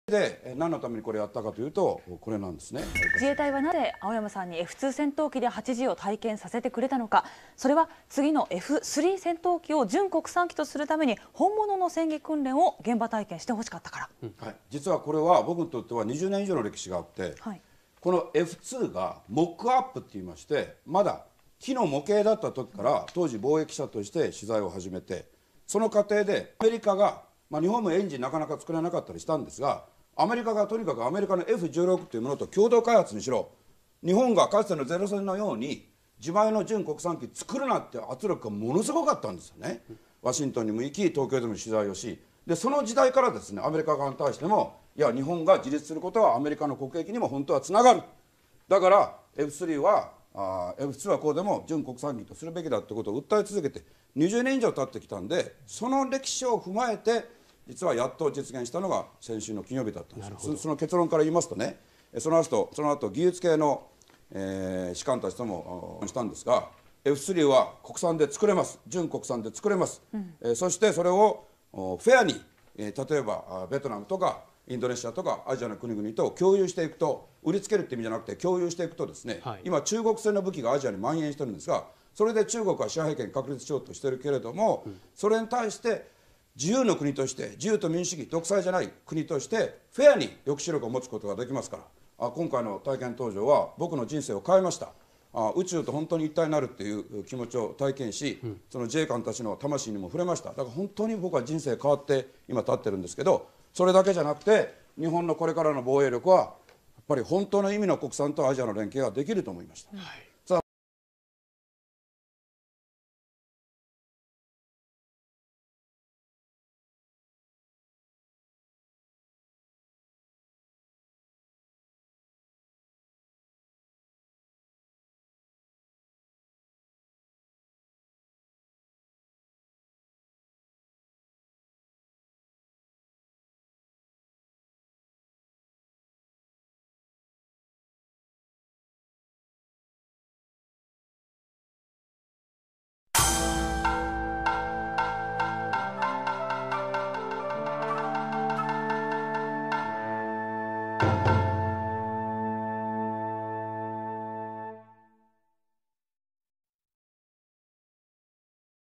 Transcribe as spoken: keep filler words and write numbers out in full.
で何のためにこれやったかというとこれなんですね。 自衛隊はなぜ青山さんに エフツー 戦闘機ではちじを体験させてくれたのか。それは次の エフスリー 戦闘機を準国産機とするために本物の戦技訓練を現場体験してほしかったから、 うんはい、実はこれは僕にとってはにじゅうねん以上の歴史があって、はい、この エフツー がモックアップって言いまして、まだ機の模型だった時から当時貿易者として取材を始めて、その過程でアメリカが、まあ、日本もエンジンなかなか作れなかったりしたんですが、アメリカがとにかくアメリカの エフじゅうろく というものと共同開発にしろ、日本がかつてのゼロ戦のように自前の純国産機作るなって圧力がものすごかったんですよね。ワシントンにも行き、東京でも取材をし、でその時代からですね、アメリカ側に対しても、いや日本が自立することはアメリカの国益にも本当はつながる、だから エフスリー はあ エフツー はこうでも純国産機とするべきだということを訴え続けてにじゅうねん以上経ってきたんで、その歴史を踏まえて実はやっと実現したのが先週の金曜日だったんです。 そ, その結論から言いますとね、その後その後技術系の、えー、士官たちともしたんですが、 エフスリー は国産で作れます、純国産で作れます、うんえー、そしてそれをフェアに、えー、例えばベトナムとかインドネシアとかアジアの国々と共有していくと、売りつけるって意味じゃなくて共有していくとですね、はい、今中国製の武器がアジアに蔓延してるんですが、それで中国は支配権確立しようとしてるけれども、うん、それに対して自由の国として、自由と民主主義独裁じゃない国としてフェアに抑止力を持つことができますから、あ今回の体験登場は僕の人生を変えました。あ宇宙と本当に一体になるっていう気持ちを体験し、うん、その自衛官たちの魂にも触れました。だから本当に僕は人生変わって今立ってるんですけど、それだけじゃなくて日本のこれからの防衛力はやっぱり本当の意味の国産とアジアの連携ができると思いました。はい。